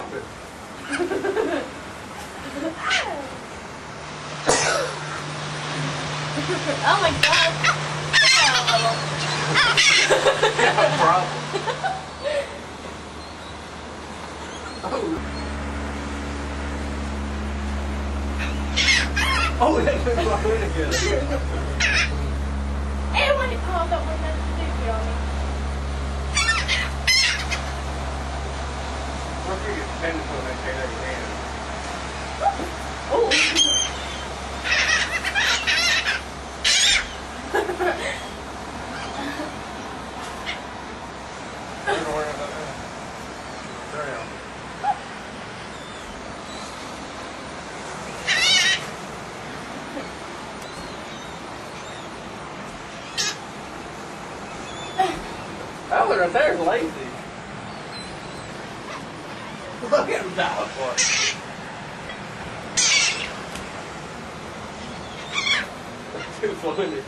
Oh my god. No problem. Oh, that's been brought in again. And when it called up, when that's stupid on me. What if you get dependent on that thing out of your hand? Oh. Don't worry about that. Sorry, Al. That right there is lazy. Look at him die for it. Too funny.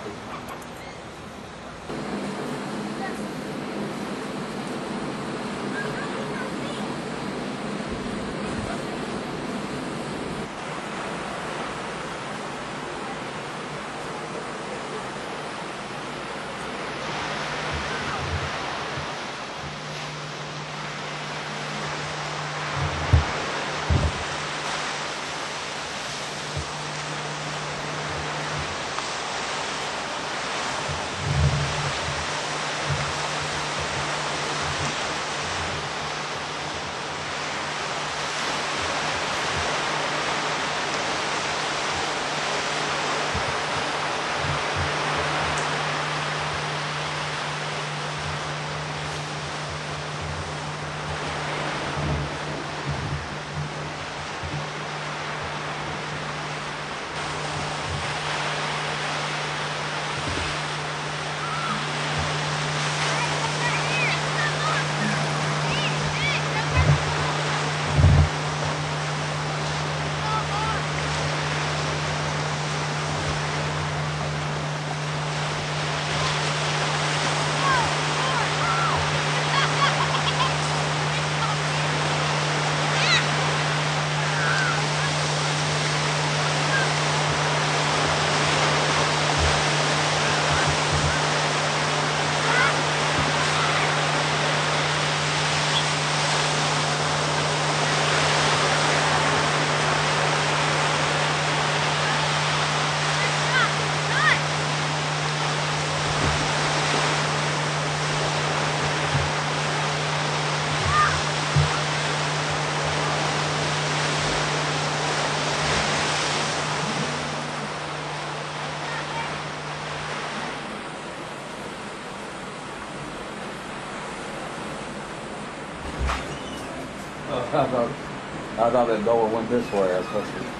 I thought that door went this way. I was supposed to.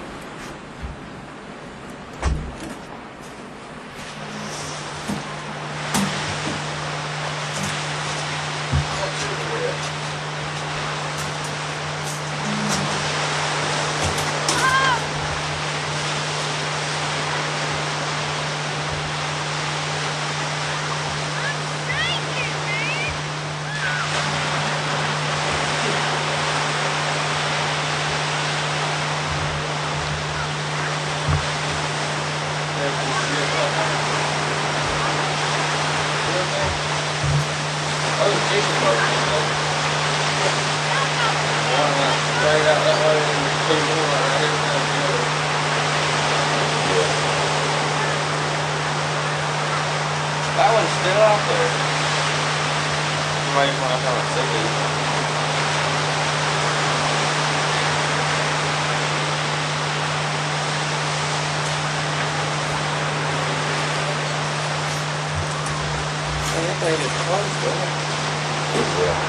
That one's still out there. You might want to have a city. That thing is close, though. Yeah.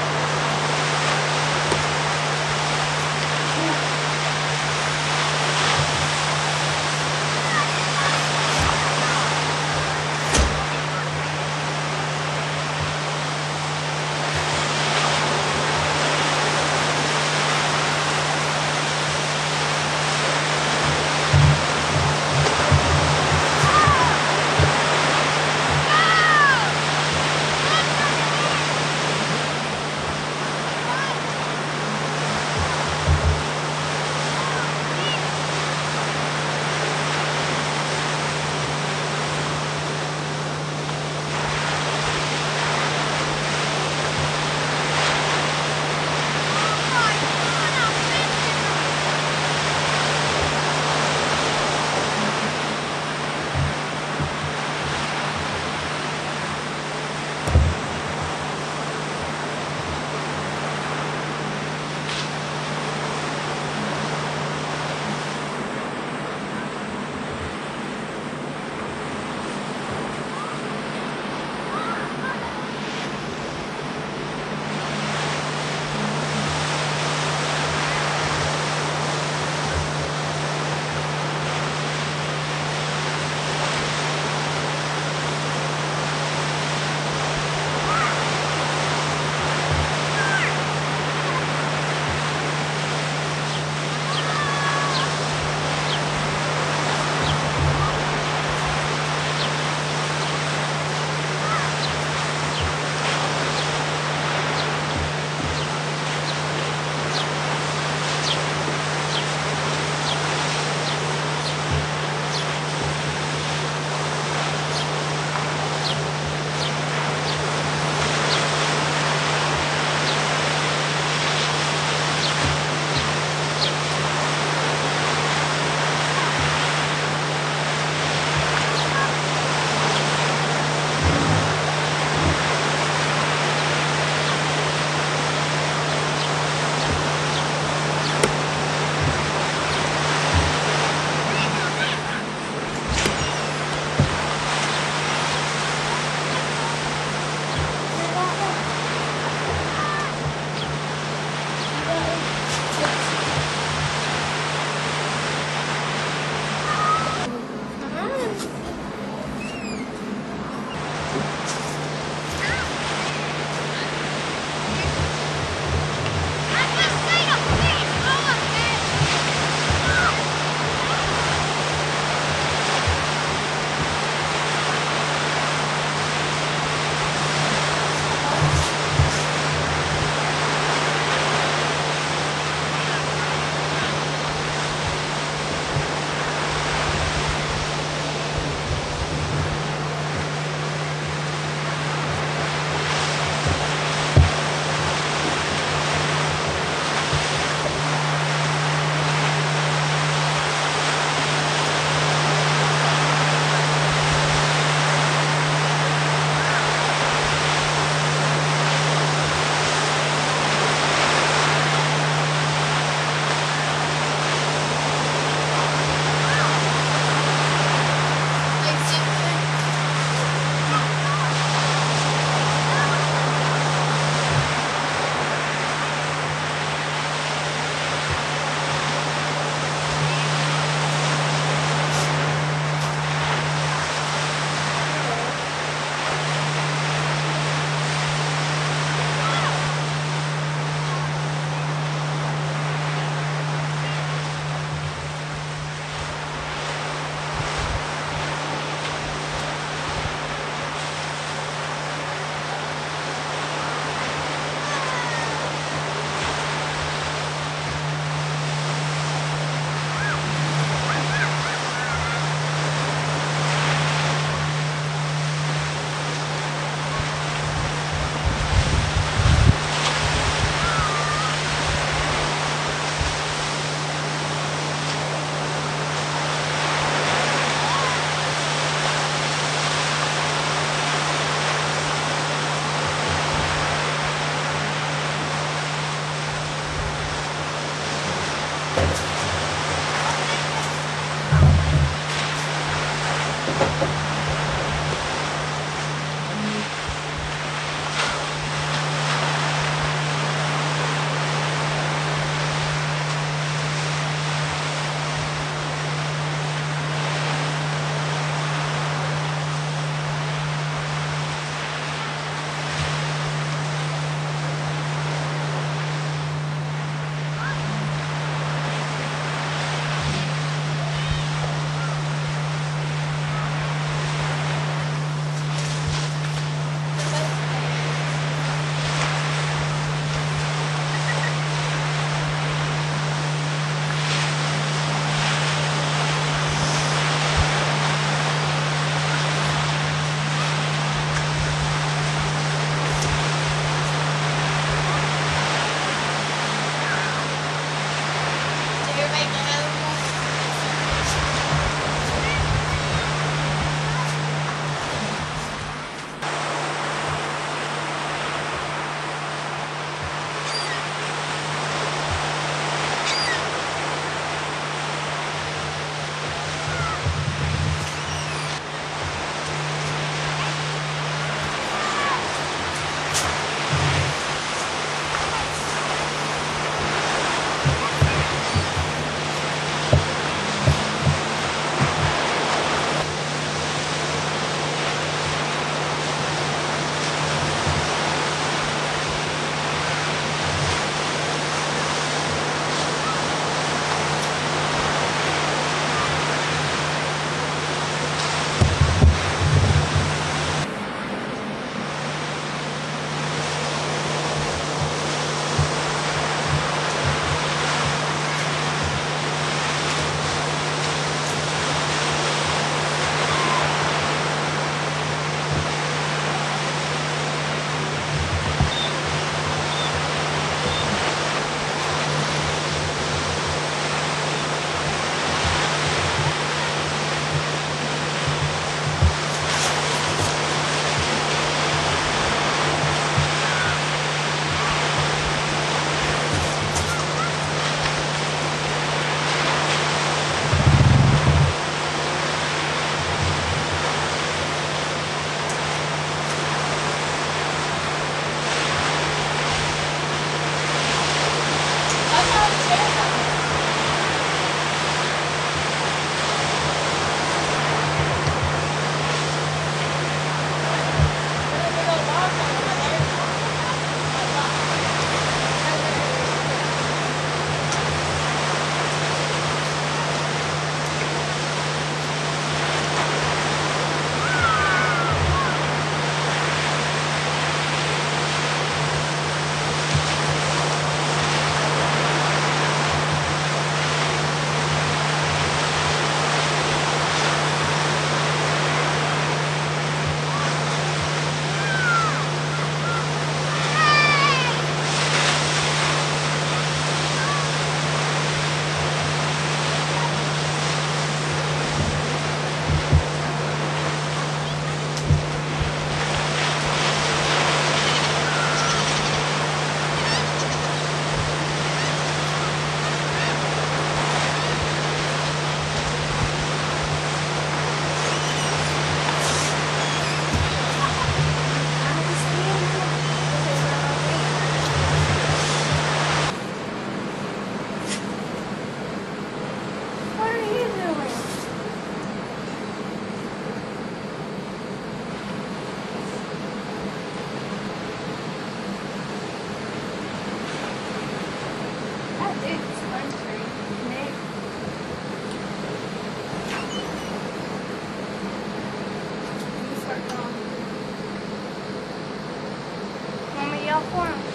yell for him?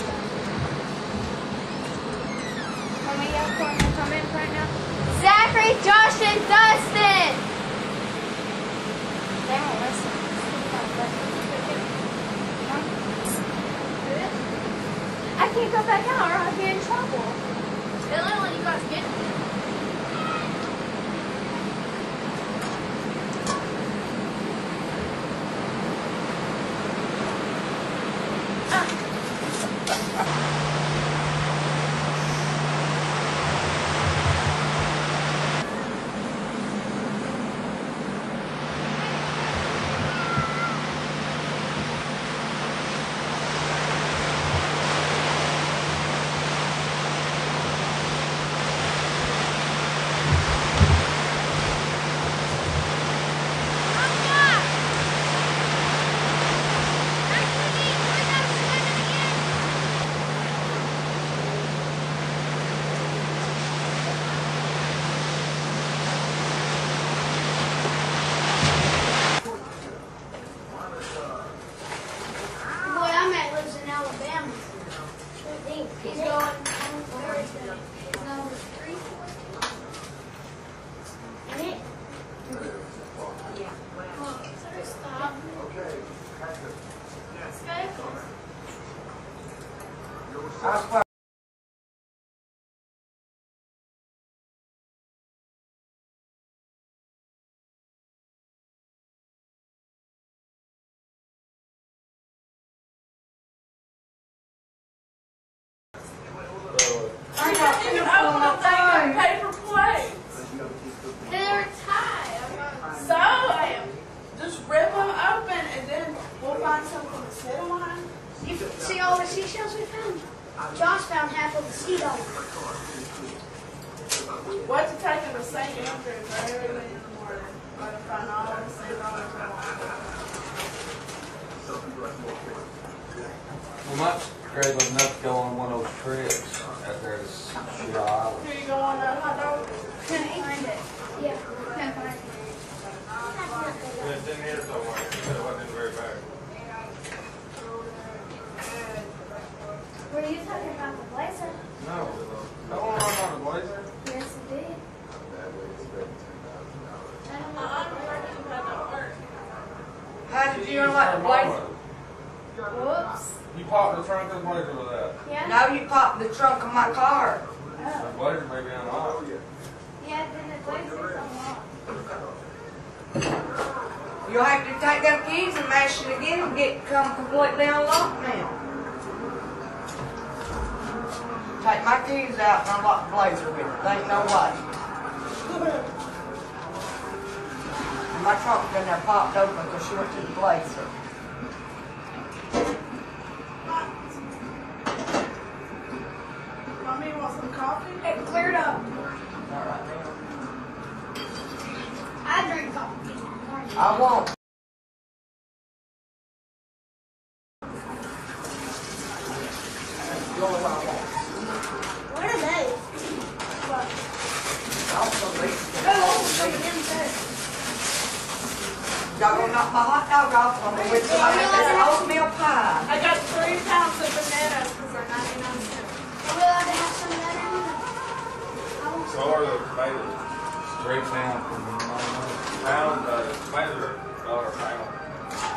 Want me to yell for him to come in right now? Zachary, Josh, and Dustin! They won't listen. I can't go back out or I'll get in trouble. They only let you guys get me. I You got didn't even people open on the the thing phone. of paper plates. They were tied. So, just rip them open and then we'll find something to sit them on. You see all the seashells we found? Josh found half of the seagull. What's it taking to St. Andrews early in the morning? Let them find all the $6 they want. We might grab enough to go on one of those trips out there to Sheer Island. Here you go on that hot dog. Couldn't find it. Yeah, couldn't find it. It's in here somewhere. It wasn't very bad. Were you talking about the blazer? No. Don't want to run on the blazer. Yes, it did. I don't know. I'm working about that work. How did you unlock the blazer? Whoops. You popped the trunk of the blazer with that. Yeah? No, you popped the trunk of my car. Oh. The blazer may be unlocked. Yeah, then the blazer's unlocked. You'll have to take them keys and mash it again and come completely unlocked now. Take my keys out and unlock the blazer with it. There ain't no way. My trunk's been there popped open because she went to the blazer. Mommy, you want some coffee? It cleared up. All right, now. I drink coffee. I won't. What are they? I'll believe it. Oh, some of them too. Y'all gonna knock my hot dog off on me with some oatmeal pie. I got 3 pounds of bananas because they're 99 cents. Are we allowed to have some of that in there? I want So some. are the tomatoes. Straight down from the Pound, tomatoes are $1 pound.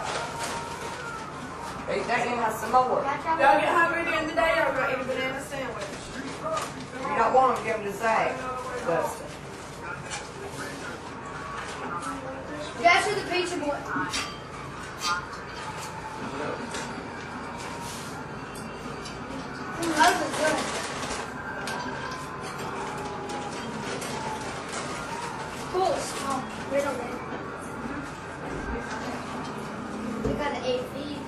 Eat that and have some more. Can I try Y'all that? get hungry at the end of the day, y'all gonna eat a banana sandwich. You don't want them, give them to Zach. Dustin. That's for the pizza boy. Those are good. Cool, small, little bit. We got an 8 feet.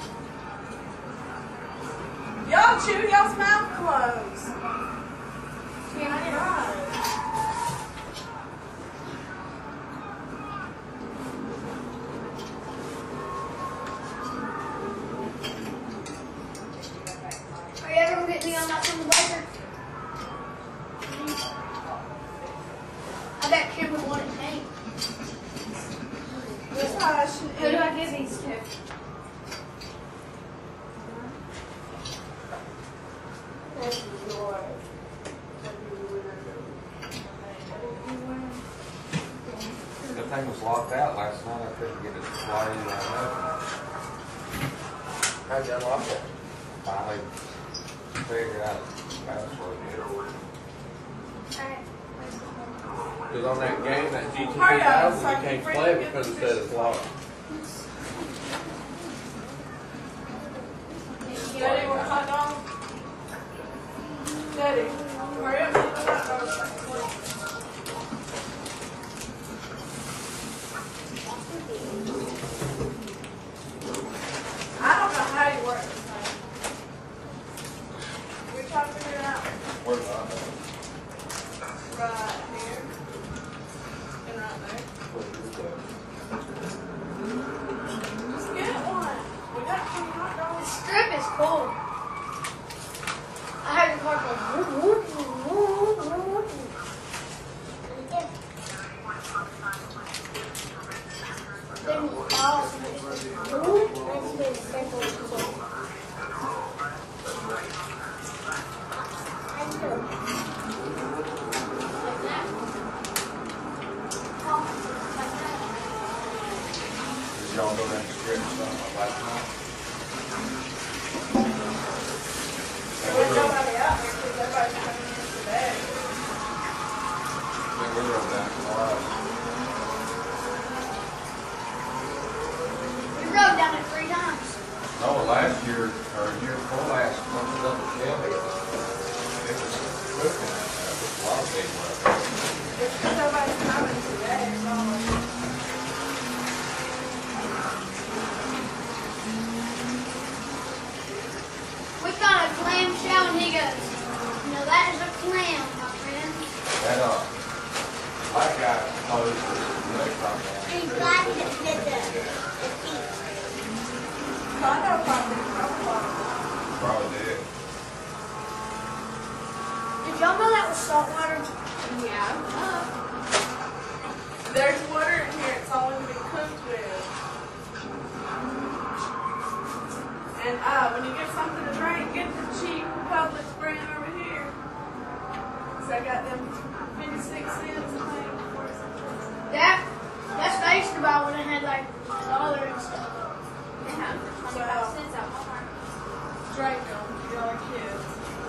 Y'all chew y'all's mouth closed. Yeah, Right. are you ever gonna get me on that from the blazer? I bet Kim would want it pink. Hush. Who do I give these to? The thing was locked out last night. I couldn't get it to slide in right up. How'd you unlock it? Finally figured out the password. Alright. Because on that game, that GT Hurry up, 2000, so I you can can't freaking play it get because it the said it's locked. Daddy, want a hot dog? Daddy, hurry up, get the hot dog. I don't know how you work this thing. We're trying to figure it out. Where's the hot dog? Right here. And right there. Just get one. We got 20 hot The dogs. strip is cool. I heard the car go whoop, whoop, whoop, whoop, whoop. Then Did y'all go down the street and stuff last night? There's nobody out there because everybody's coming in today. Yeah, we were down in Florida. we rode down it 3 times. No, last year, or year before last, when we was up at Shelby, it was cooking. It's because nobody's coming today, so. We got a clam shell and he goes, no, that is a clam, my friend. That, that guy knows the next time. He's glad he did the feet. Condo probably. Probably did. Did y'all know that was salt water? Yeah. There's water in here. It's all going to be cooked with. And when you get something to drink, get the cheap Publix brand over here. So I got them 56 cents, I think. That's what I used to buy when I had like $1 and stuff. Yeah, for 25 cents at Walmart. Drink them. Y'all are kids.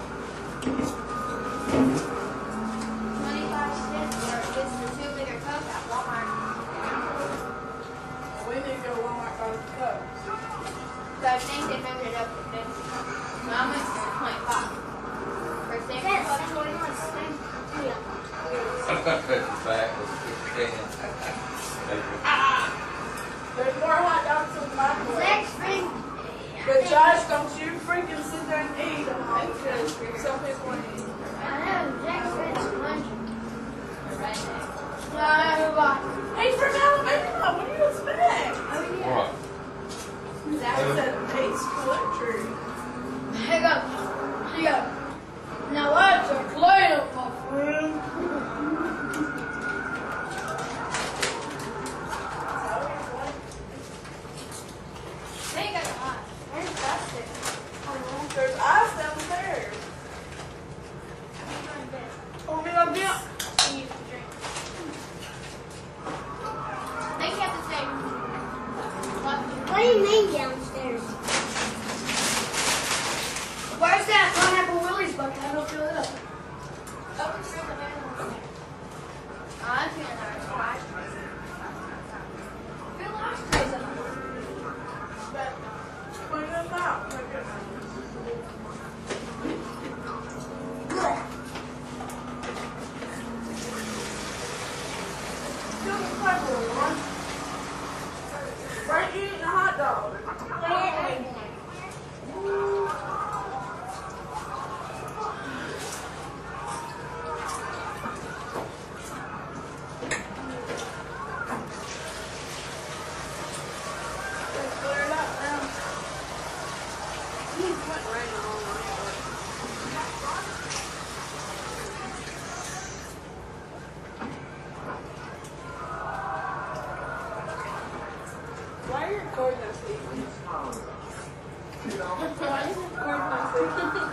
25 cents or gets the 2 liter Coke at Walmart. We need to go to Walmart by the cup. So I think they moved it up to 50. So I'm going to do 25. For 6 bucks, 21 cents. That's back with 15. There's more hot dogs in the microwave. Next thing. But Josh, don't you freaking sit there and eat them all because some people want to eat. I know, Jack's French 100. Right there. No, everybody. Hey, from Alabama, what do you expect? What? Zach said Nate's poetry. Here goes. Here goes. Now that's a clam, my friend. There you go. Where's Dustin? There's ice downstairs. Oh, we love you. You can drink. They kept the same. What do you mean downstairs? Where's that Pineapple Willie's bucket? I don't fill it up. Oh, it's still the man. I feel nice. Fill ice trays up. But clean them out. Look at them. Fill the table, one. Right, you eating a hot dog. Clear it up now. It went raining all night. Why are you recording us, Steve? Why are you recording us, Steve?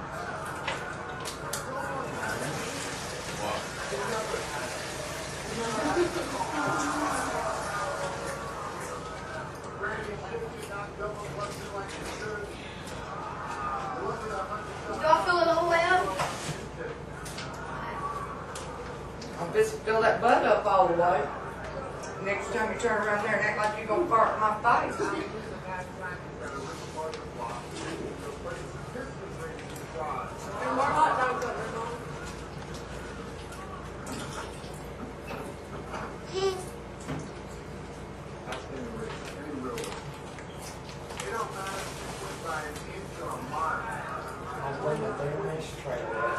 Do I fill it all the way up? I'm just fill that butt up all the way. Next time you turn around there and act like you're gonna fart in my face. There's more hot dogs up there, Mom. I'll bring the damn ashtray away.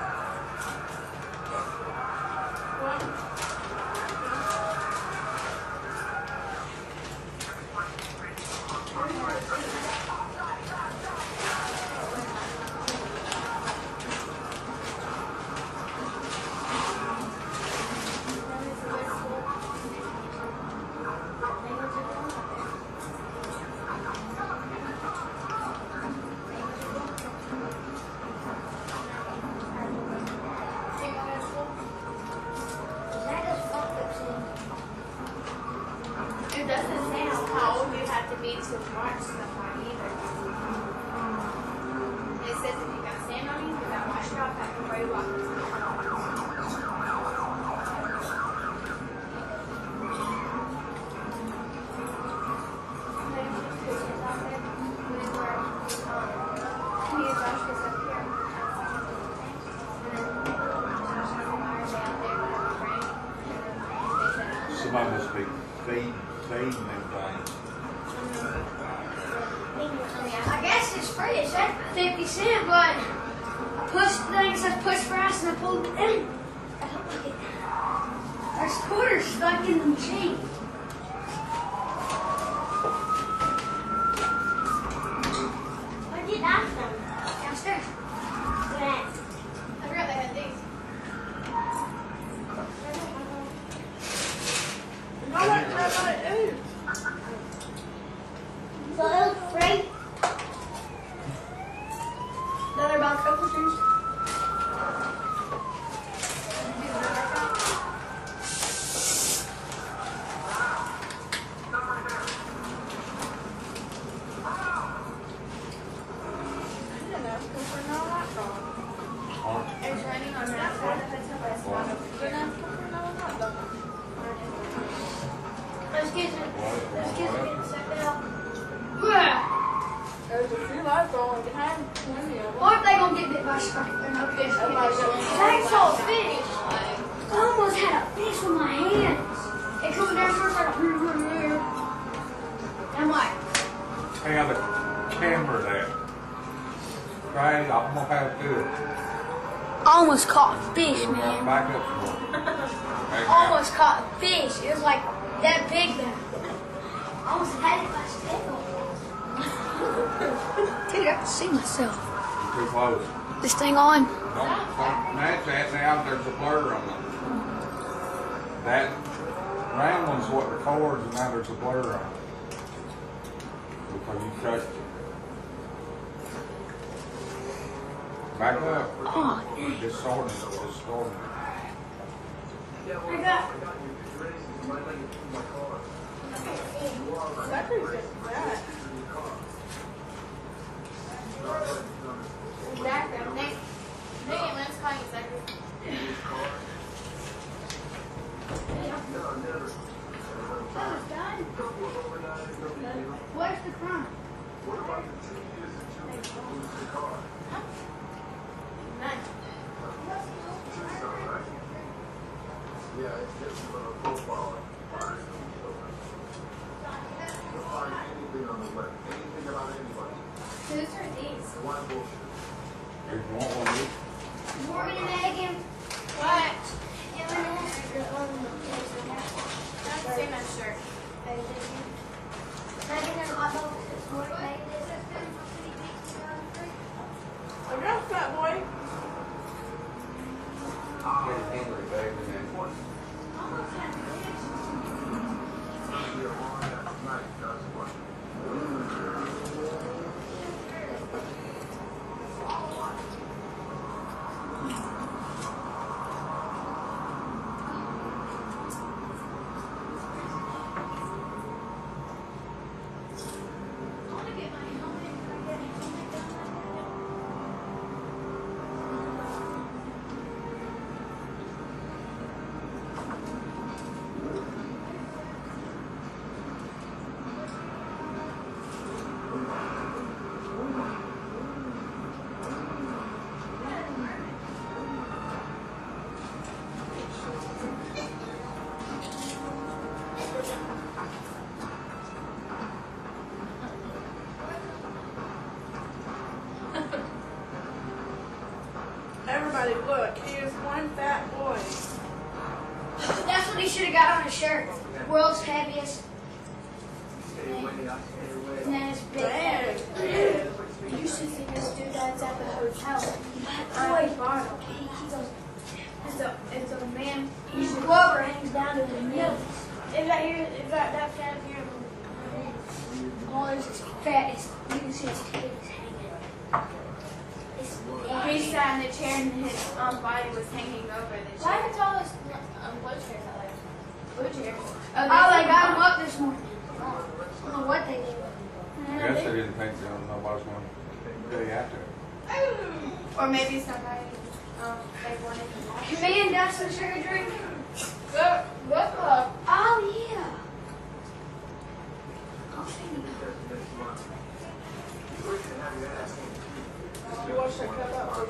It doesn't say how old you have to be to watch someone either. It says if you got sand on you, you got to wash it off after before you walk. Somebody must be feeding them things. I guess it's free. It said 50 cents, but I pushed the thing that says push price and I pulled it in. I don't like it. There's quarters stuck in the machine. Where'd you get that from? Downstairs. Where? I forgot they had these. No, what did I do? So it was free. Another box of things. I didn't ask him for no hot dog. It's raining on that side. Didn't ask him for no hot dog. Those kids are getting sucked out. Yeah. There's a few lights on behind plenty of them. What if they gonna get bit by a shark? They're no fish. I saw a fish. I almost had a fish with my hands. It comes down to like a I'm like, Tell the camera that. Right, I'm gonna have to do it. almost caught a fish, We're gonna man. back up some more. Hey, now. Almost caught a fish. It was like that big there. Almost had it by stickle. Dude, I can see myself. You're too close. This thing on. Don't match that now. There's a blur on it. That round one's what records, and now there's a blur on it. Because you touched it. Back up. Oh, dang. Just sorting it. Just sorting it. I got. Zachary's just fat. Exactly. Nick, let's call you Zachary. Oh, it's done. Where's the crumb? None. Whose are these? If you want one of these, Morgan and Megan. What? I haven't seen that shirt. Megan and hot dogs this morning. I got fat boy. Get a Henry, baby, and then Everybody look, he is one fat boy. That's what he should have got on his shirt. World's heaviest. And then his big head. You should see this dude that's at the hotel. Boy, Bartle. He goes, it's a man. His glover hangs down to his knees. Is that fat here? Oh, there's his fat. You can see his titties hanging. He sat in the chair and his body was hanging over the chair. Why did all this Wheelchairs are like wheelchairs? Oh, they got him up this morning. I don't know what they did. I guess they didn't think nobody's going to go after it. Or maybe somebody they wanted to watch. Can me and Dustin share a drink? What the? Oh, yeah. I'll sing you. You watch that cut up.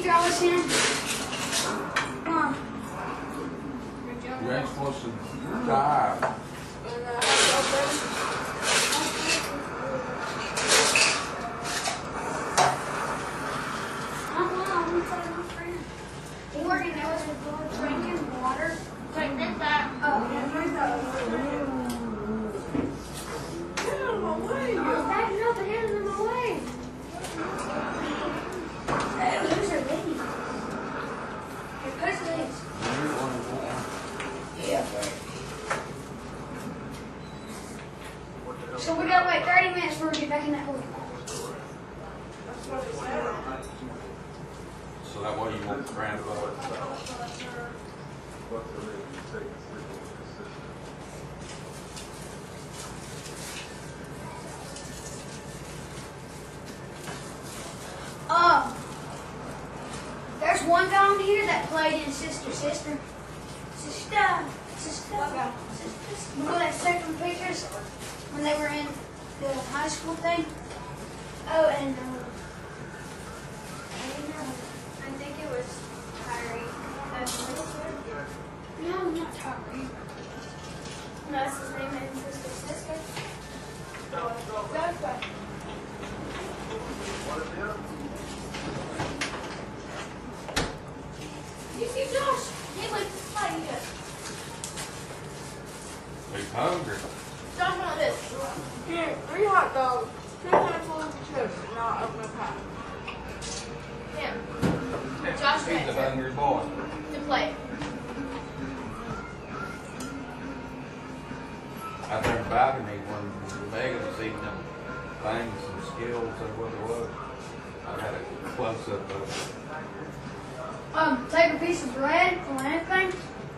draw us in? Come on. You ain't supposed to dive. And how Morgan, that was for drinking water. Take this back. Oh, Get out of my way. backing up and handing them away. Those are baby. Hey, push these. Yeah. So we gotta wait 30 minutes before we get back in that hole. That's what it said. So that way you won't cramp up. There's one down here that played in Sister. Remember that second pictures when they were in the high school thing? Oh, and I think it was Kyrie. no, not Tyree. No, that's his name and sister. That's right. You see Josh? He like fighting us. He's hungry. Josh went like this. Here, 3 hot dogs, 2 handfuls of chips, and I'll open up hot. Him. Josh He's a went hungry boy. to play. Out there in the balcony when Megan was eating them things and skills or what it was. I had a close up of it. Take a piece of bread or anything,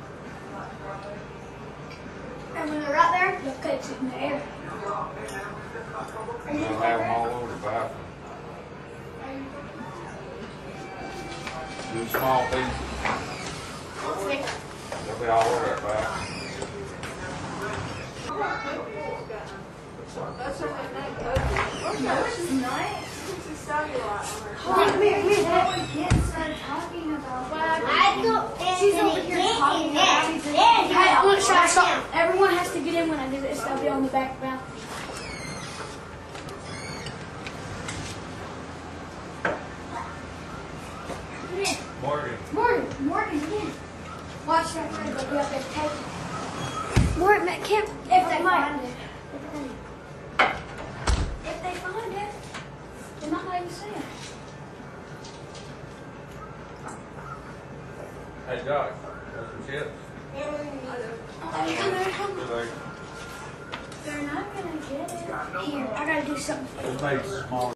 and when they're right there, they'll catch it in the air. They'll have them all over the bathroom. Do small pieces. They'll be all over that bathroom. That's her name. This is nice. She's cellulite on her. Come here. What we kids started talking about. She's over here talking about. Hey, I'm gonna try something. Everyone has to get in when I do this. I'll be on the back balcony. Morgan, again. Watch that friend go be up there taking. Morgan, that can't. If they find it. If they find it, they're not letting us in. Hey, Josh, got some chips? They're not gonna get it. Here, I gotta do something. Just made small.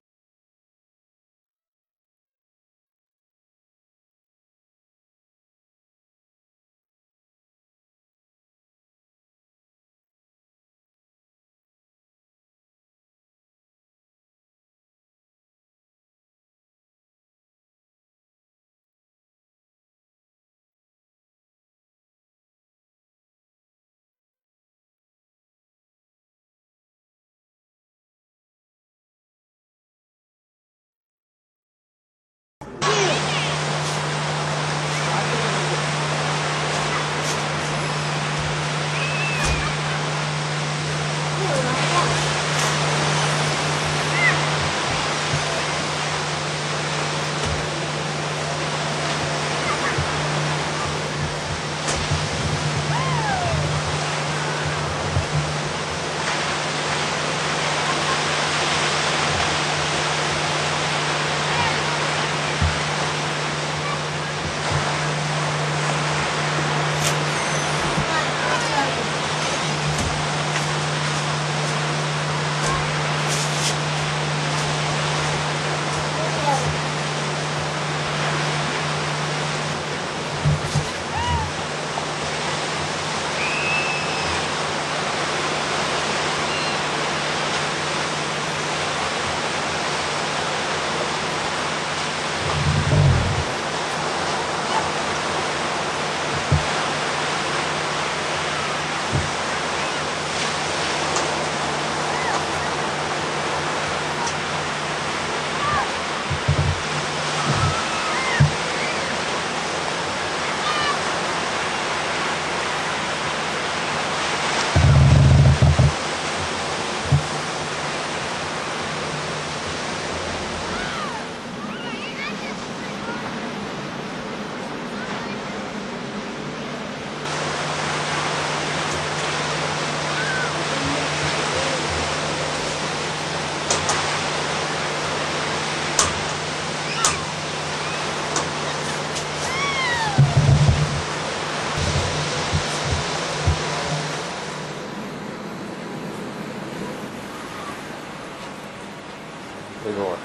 Big oar.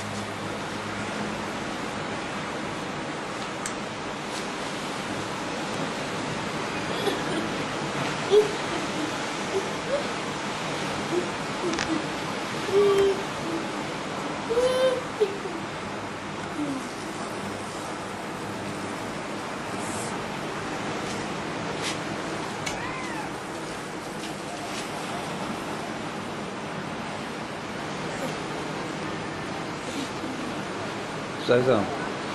Say something.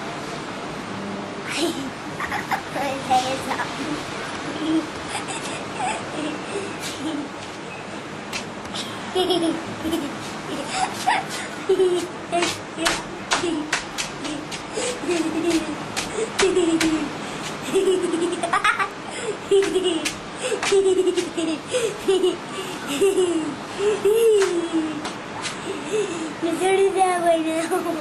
Missouri that way now.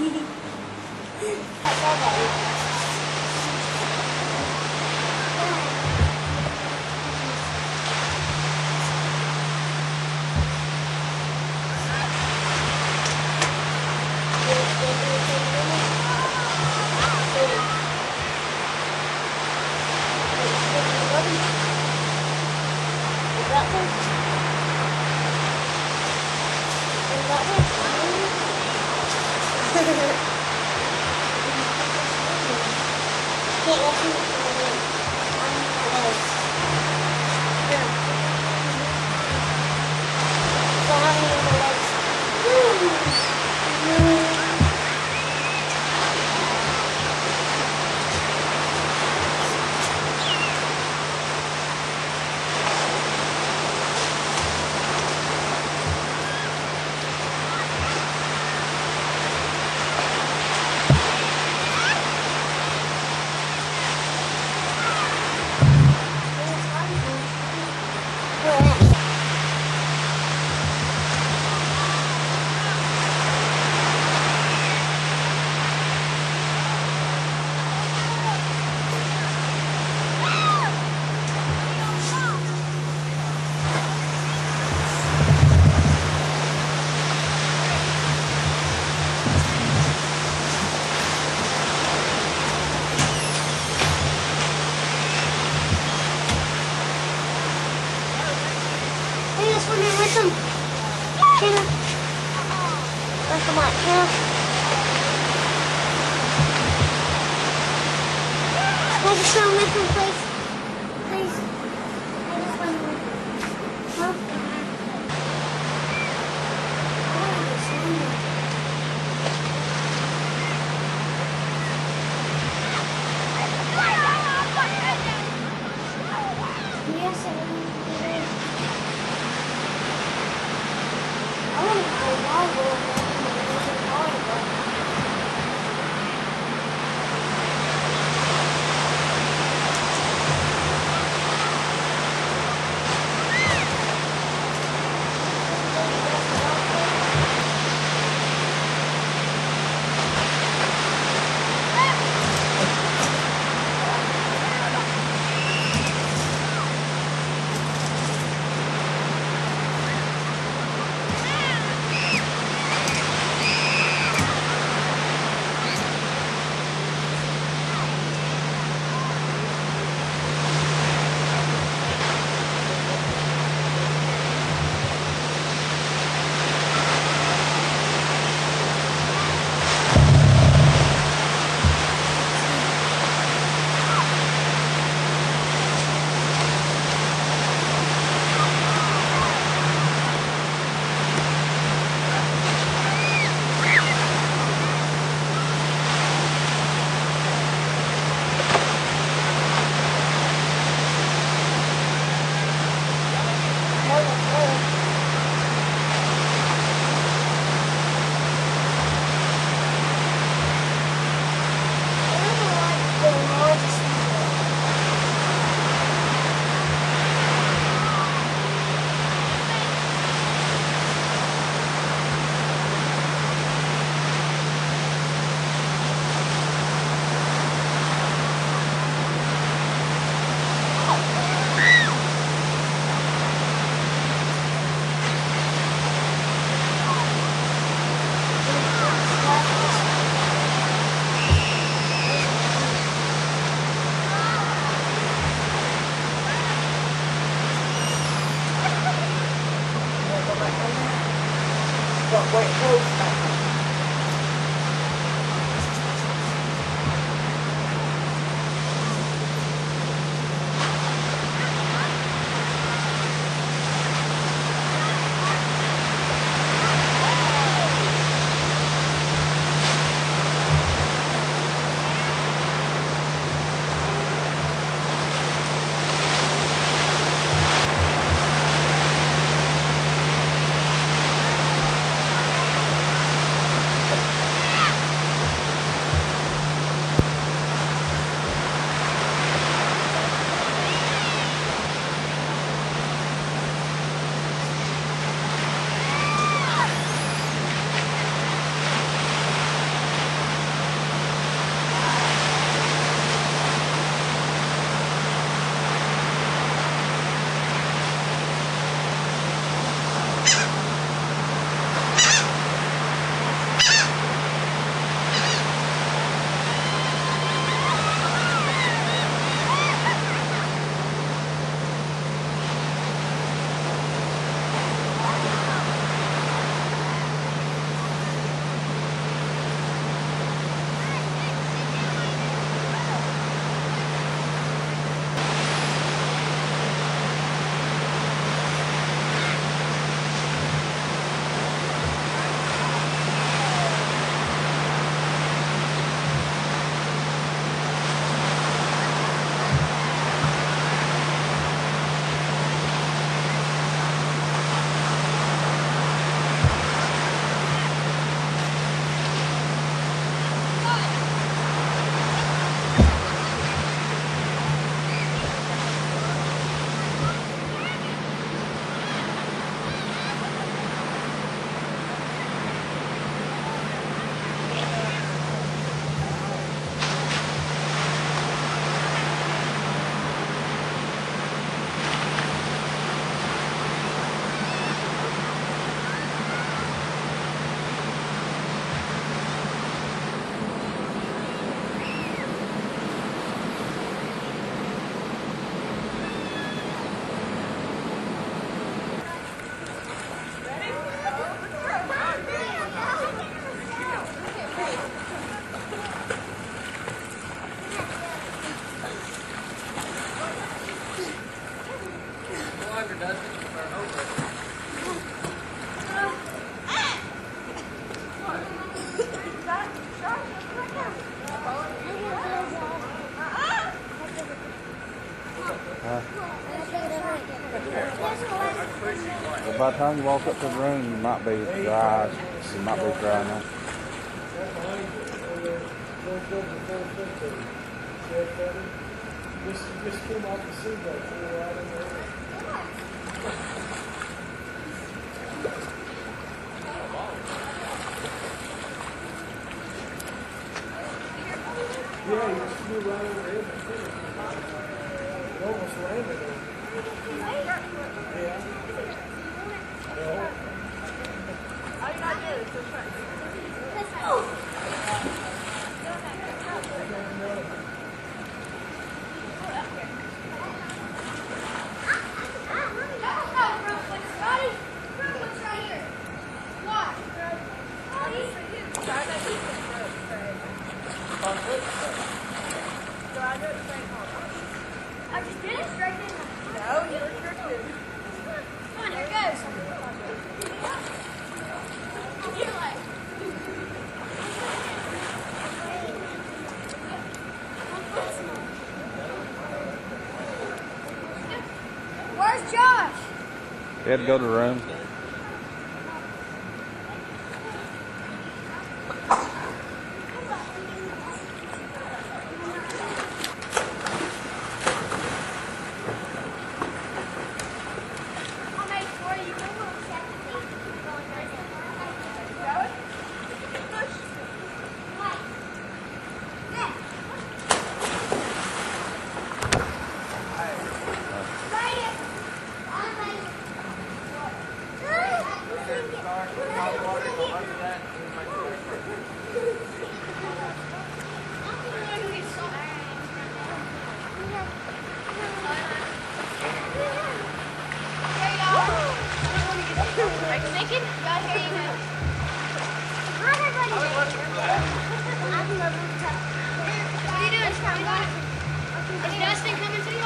I just want to with him, please. Please. I just want to with him. Huh? Yes, I want to play volleyball. But wait, close back. But by the time you walk up to the room, you might be dry. You might be dry now. Just came off the seatbelt. Yeah, you just flew right over it. It almost landed on you. Yeah. No. All you gotta do is just right. I just did it straight in. No, you restricted. Come on, here it goes. You're like, where's Josh? You had to go to the room. I'll make sure you will check the going right there. Push. Wait. There. Right it. I'm like, Make Is Dustin coming to you?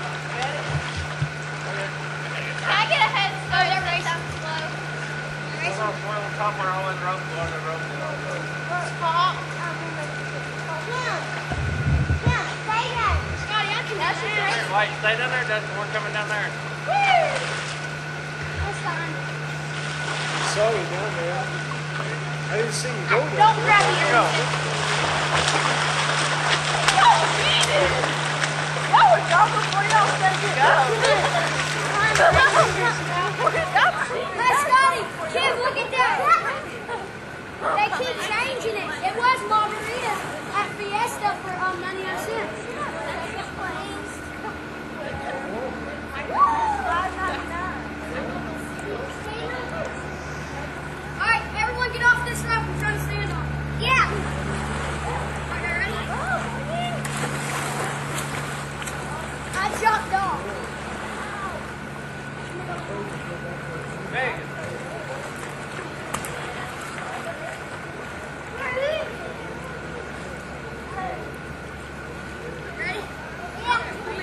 Can I get a head start? They're racing slow. One on top where all the rope are, the rope and all the rope. Paul. Scotty, I can That's do your that. race. Wait, stay down there, Dustin. We're coming down there. That's fine. Saw you down there. I didn't see you go down. Don't grab me. Go. Oh, Jesus. Y'all were gone before y'all said to go. Hey, Scotty, Kim, look at that. They keep changing it. It was margarita at Fiesta for 99 cents. All right, everyone get off this rope. We're trying to stand on it. Yeah. Okay, ready? I jumped off. Megan. Ready? Yeah.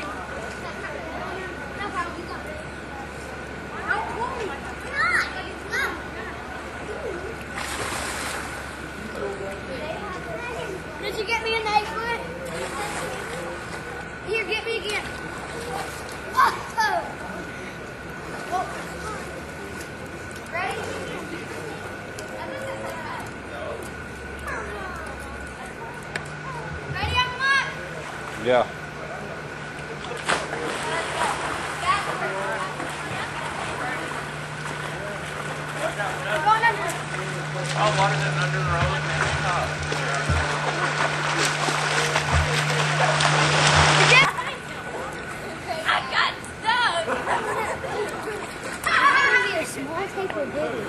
No problem, you go. Don't pull me. Did you get me in the 8 foot? Here, get me again. Oh. Ready? Ready, everyone? Yeah. We're going under. Oh, water's in under the road and on top. I got stuck. Small tape or big?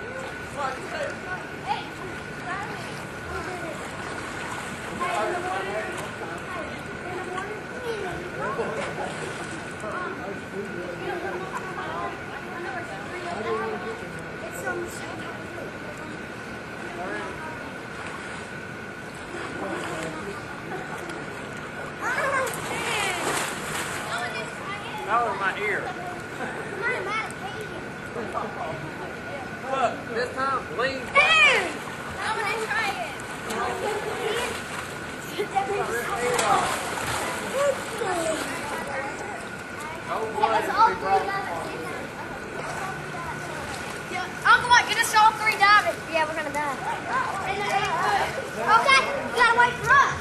That was my ear. Look, this time, lean. I'm gonna try it. Oh boy, it's a big rock. Uncle Mike, get us all 3 diving. Yeah, we're gonna dive. Okay, you gotta wait for us.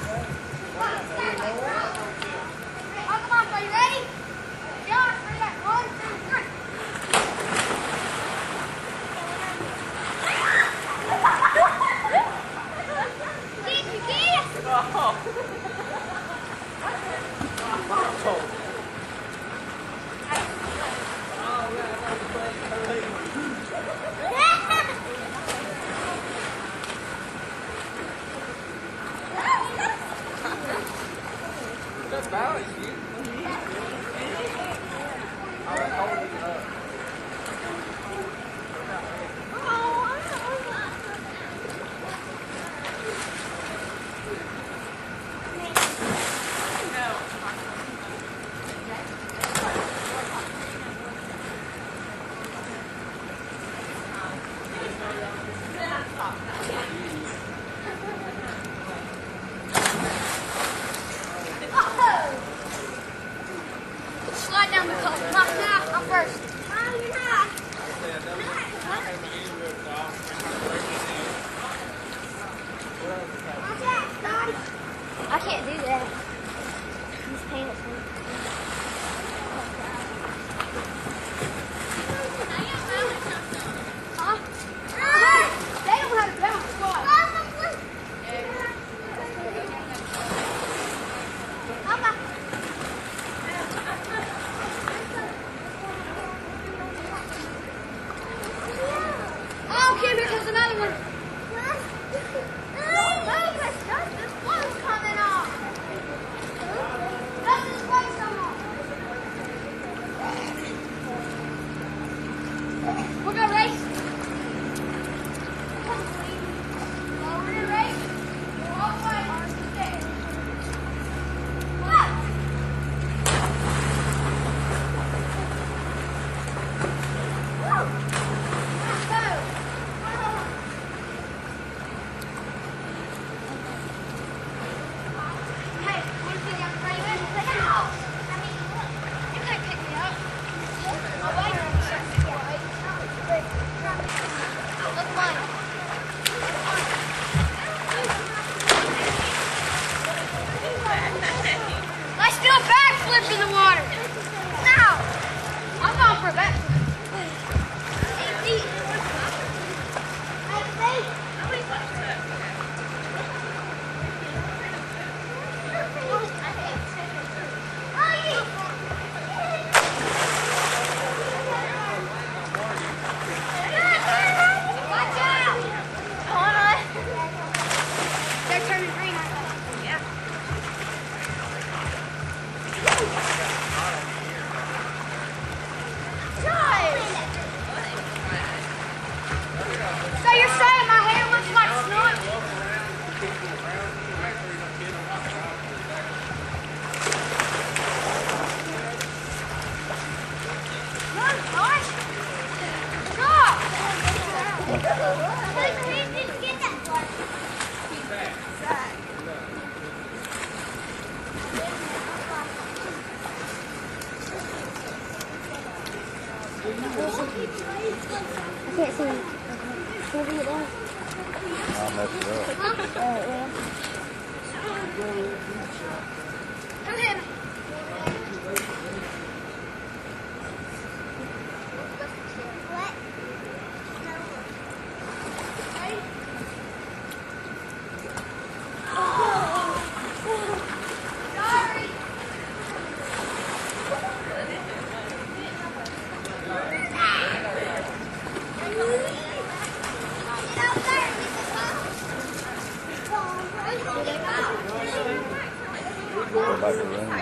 Uncle Mike, are you ready? Yeah, ready. 1, 2, 3. Keep your kids. That's balance, you. Slide down the cone. Not now. I'm first. I can't do that. He's painful. Huh? They don't have to balance. What? Oh, Kim, here comes another one. This one's coming off. Dustin's legs come off. We're gonna race. We're gonna race. We're all the way. What? I'll mess it up. Come here. Go back to the room.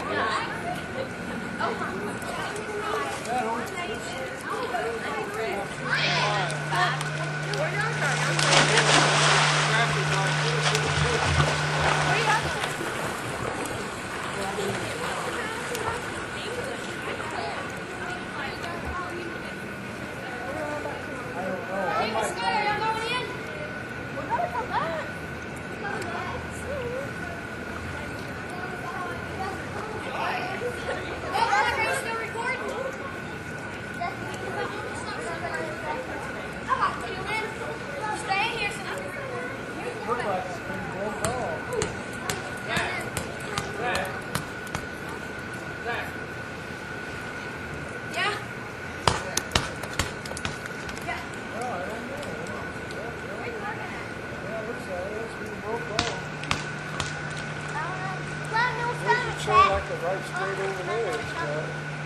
Look like it's been broke off. Yeah. No, I don't know. Yeah, it looks like it's been broke off. Doesn't show like the right straight over there, Scott.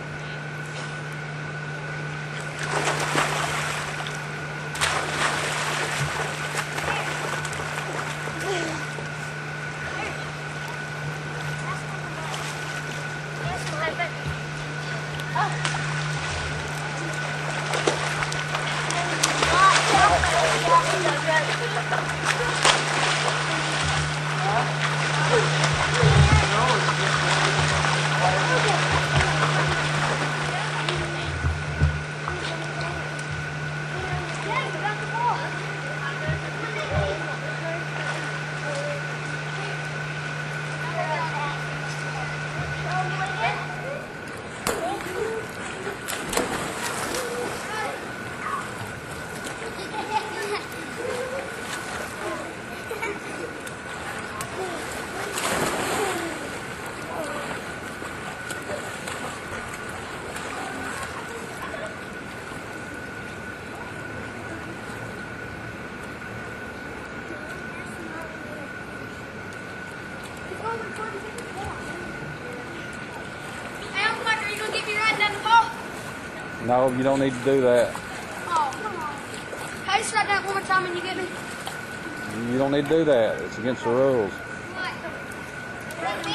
Hey, Uncle Mike, are you gonna get me riding down the pole? No, you don't need to do that. Oh, come on. Can I just ride down one more time and you get me? You don't need to do that. It's against the rules. Right.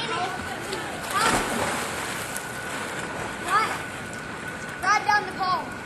Right. Ride down the pole.